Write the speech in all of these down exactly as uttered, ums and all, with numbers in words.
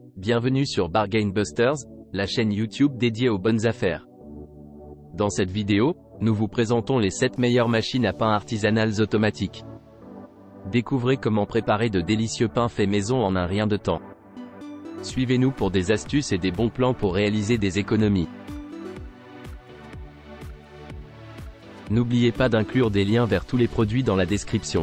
Bienvenue sur Bargain Busters, la chaîne YouTube dédiée aux bonnes affaires. Dans cette vidéo, nous vous présentons les sept meilleures machines à pain artisanales automatiques. Découvrez comment préparer de délicieux pains faits maison en un rien de temps. Suivez-nous pour des astuces et des bons plans pour réaliser des économies. N'oubliez pas d'inclure des liens vers tous les produits dans la description.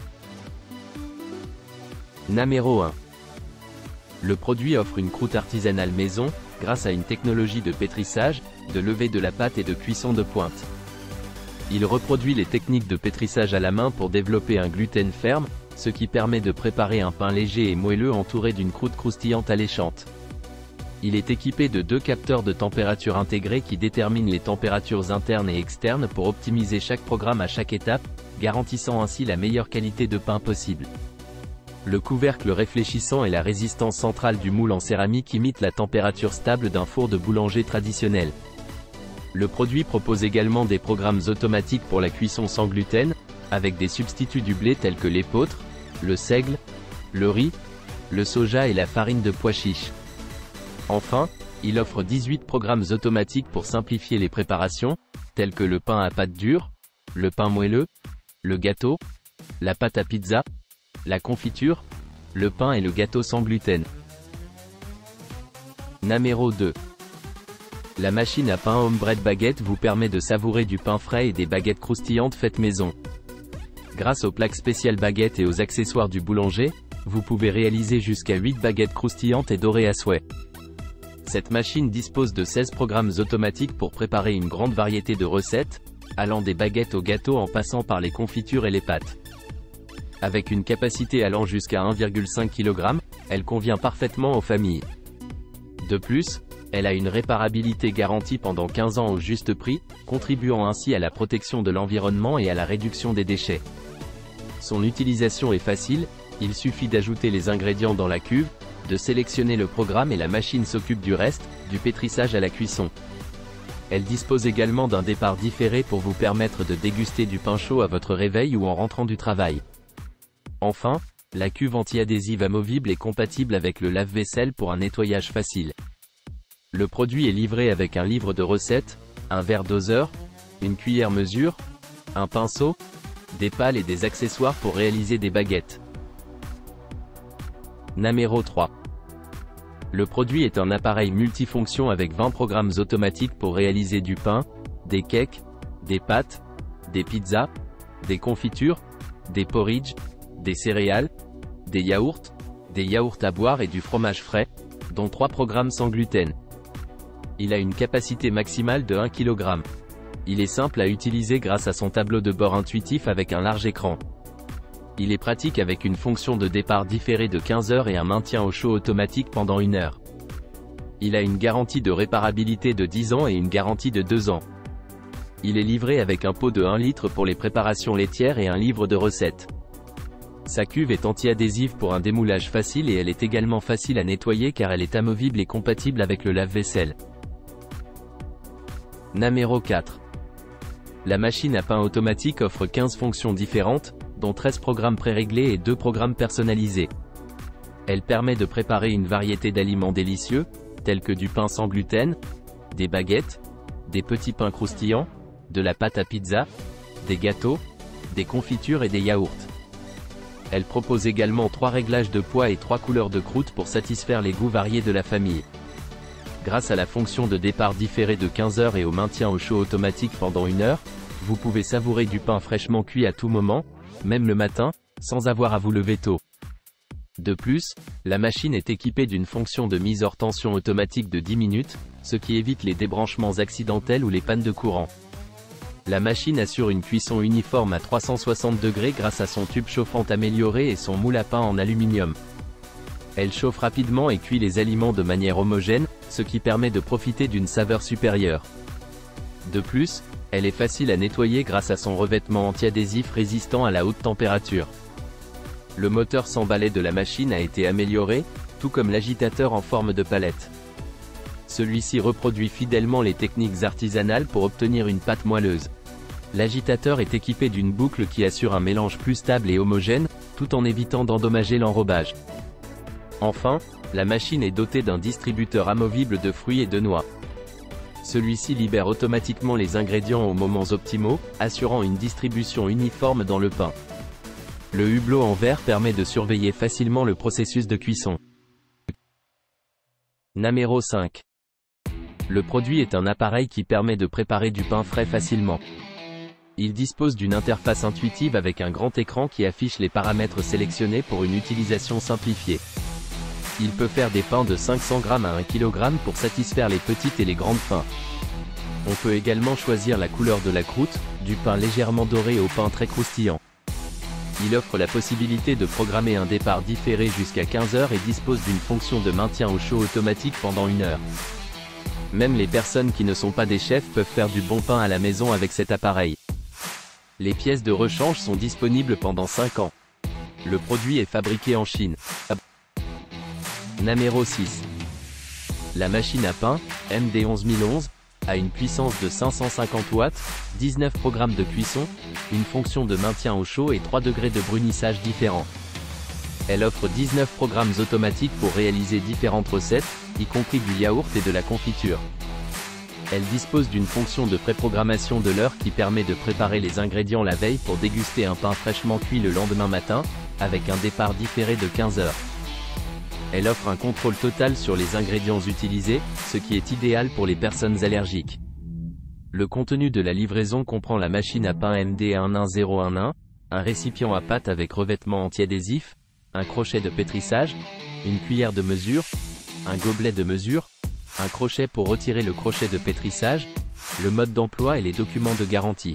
Numéro un. Le produit offre une croûte artisanale maison, grâce à une technologie de pétrissage, de levée de la pâte et de cuisson de pointe. Il reproduit les techniques de pétrissage à la main pour développer un gluten ferme, ce qui permet de préparer un pain léger et moelleux entouré d'une croûte croustillante alléchante. Il est équipé de deux capteurs de température intégrés qui déterminent les températures internes et externes pour optimiser chaque programme à chaque étape, garantissant ainsi la meilleure qualité de pain possible. Le couvercle réfléchissant et la résistance centrale du moule en céramique imitent la température stable d'un four de boulanger traditionnel. Le produit propose également des programmes automatiques pour la cuisson sans gluten, avec des substituts du blé tels que l'épeautre, le seigle, le riz, le soja et la farine de pois chiche. Enfin, il offre dix-huit programmes automatiques pour simplifier les préparations, tels que le pain à pâte dure, le pain moelleux, le gâteau, la pâte à pizza, la confiture, le pain et le gâteau sans gluten. Numéro deux. La machine à pain Home Bread Baguette vous permet de savourer du pain frais et des baguettes croustillantes faites maison. Grâce aux plaques spéciales baguettes et aux accessoires du boulanger, vous pouvez réaliser jusqu'à huit baguettes croustillantes et dorées à souhait. Cette machine dispose de seize programmes automatiques pour préparer une grande variété de recettes, allant des baguettes au gâteau en passant par les confitures et les pâtes. Avec une capacité allant jusqu'à un virgule cinq kilogramme, elle convient parfaitement aux familles. De plus, elle a une réparabilité garantie pendant quinze ans au juste prix, contribuant ainsi à la protection de l'environnement et à la réduction des déchets. Son utilisation est facile, il suffit d'ajouter les ingrédients dans la cuve, de sélectionner le programme et la machine s'occupe du reste, du pétrissage à la cuisson. Elle dispose également d'un départ différé pour vous permettre de déguster du pain chaud à votre réveil ou en rentrant du travail. Enfin, la cuve anti-adhésive amovible est compatible avec le lave-vaisselle pour un nettoyage facile. Le produit est livré avec un livre de recettes, un verre doseur, une cuillère mesure, un pinceau, des pales et des accessoires pour réaliser des baguettes. Numéro trois. Le produit est un appareil multifonction avec vingt programmes automatiques pour réaliser du pain, des cakes, des pâtes, des pizzas, des confitures, des porridge, des céréales, des yaourts, des yaourts à boire et du fromage frais, dont trois programmes sans gluten. Il a une capacité maximale de un kilogramme. Il est simple à utiliser grâce à son tableau de bord intuitif avec un large écran. Il est pratique avec une fonction de départ différée de quinze heures et un maintien au chaud automatique pendant une heure. Il a une garantie de réparabilité de dix ans et une garantie de deux ans. Il est livré avec un pot de un litre pour les préparations laitières et un livre de recettes. Sa cuve est anti-adhésive pour un démoulage facile et elle est également facile à nettoyer car elle est amovible et compatible avec le lave-vaisselle. Numéro quatre. La machine à pain automatique offre quinze fonctions différentes, dont treize programmes préréglés et deux programmes personnalisés. Elle permet de préparer une variété d'aliments délicieux, tels que du pain sans gluten, des baguettes, des petits pains croustillants, de la pâte à pizza, des gâteaux, des confitures et des yaourts. Elle propose également trois réglages de poids et trois couleurs de croûte pour satisfaire les goûts variés de la famille. Grâce à la fonction de départ différé de quinze heures et au maintien au chaud automatique pendant une heure, vous pouvez savourer du pain fraîchement cuit à tout moment, même le matin, sans avoir à vous lever tôt. De plus, la machine est équipée d'une fonction de mise hors tension automatique de dix minutes, ce qui évite les débranchements accidentels ou les pannes de courant. La machine assure une cuisson uniforme à trois cent soixante degrés grâce à son tube chauffant amélioré et son moule à pain en aluminium. Elle chauffe rapidement et cuit les aliments de manière homogène, ce qui permet de profiter d'une saveur supérieure. De plus, elle est facile à nettoyer grâce à son revêtement anti-adhésif résistant à la haute température. Le moteur sans balai de la machine a été amélioré, tout comme l'agitateur en forme de palette. Celui-ci reproduit fidèlement les techniques artisanales pour obtenir une pâte moelleuse. L'agitateur est équipé d'une boucle qui assure un mélange plus stable et homogène, tout en évitant d'endommager l'enrobage. Enfin, La machine est dotée d'un distributeur amovible de fruits et de noix. Celui-ci libère automatiquement les ingrédients aux moments optimaux, assurant une distribution uniforme dans le pain. Le hublot en verre permet de surveiller facilement le processus de cuisson. Namero cinq. Le produit est un appareil qui permet de préparer du pain frais facilement. Il dispose d'une interface intuitive avec un grand écran qui affiche les paramètres sélectionnés pour une utilisation simplifiée. Il peut faire des pains de cinq cents grammes à un kilogramme pour satisfaire les petites et les grandes faims. On peut également choisir la couleur de la croûte, du pain légèrement doré au pain très croustillant. Il offre la possibilité de programmer un départ différé jusqu'à quinze heures et dispose d'une fonction de maintien au chaud automatique pendant une heure. Même les personnes qui ne sont pas des chefs peuvent faire du bon pain à la maison avec cet appareil. Les pièces de rechange sont disponibles pendant cinq ans. Le produit est fabriqué en Chine. Namero six. La machine à pain, M D onze mille onze, a une puissance de cinq cent cinquante watts, dix-neuf programmes de cuisson, une fonction de maintien au chaud et trois degrés de brunissage différents. Elle offre dix-neuf programmes automatiques pour réaliser différentes recettes, y compris du yaourt et de la confiture. Elle dispose d'une fonction de préprogrammation de l'heure qui permet de préparer les ingrédients la veille pour déguster un pain fraîchement cuit le lendemain matin, avec un départ différé de quinze heures. Elle offre un contrôle total sur les ingrédients utilisés, ce qui est idéal pour les personnes allergiques. Le contenu de la livraison comprend la machine à pain M D un un zéro un un, un récipient à pâte avec revêtement anti-adhésif, un crochet de pétrissage, une cuillère de mesure, un gobelet de mesure, un crochet pour retirer le crochet de pétrissage, le mode d'emploi et les documents de garantie.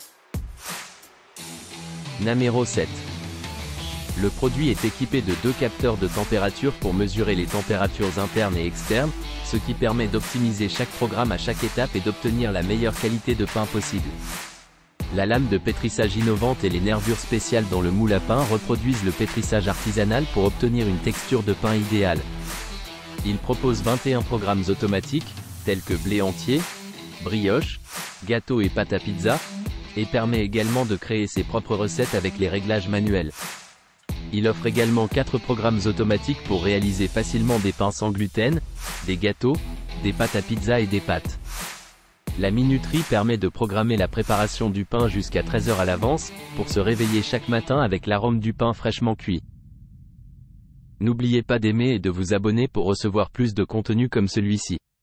Namero sept. Le produit est équipé de deux capteurs de température pour mesurer les températures internes et externes, ce qui permet d'optimiser chaque programme à chaque étape et d'obtenir la meilleure qualité de pain possible. La lame de pétrissage innovante et les nervures spéciales dans le moule à pain reproduisent le pétrissage artisanal pour obtenir une texture de pain idéale. Il propose vingt et un programmes automatiques, tels que blé entier, brioche, gâteau et pâte à pizza, et permet également de créer ses propres recettes avec les réglages manuels. Il offre également quatre programmes automatiques pour réaliser facilement des pains sans gluten, des gâteaux, des pâtes à pizza et des pâtes. La minuterie permet de programmer la préparation du pain jusqu'à treize heures à l'avance, pour se réveiller chaque matin avec l'arôme du pain fraîchement cuit. N'oubliez pas d'aimer et de vous abonner pour recevoir plus de contenu comme celui-ci.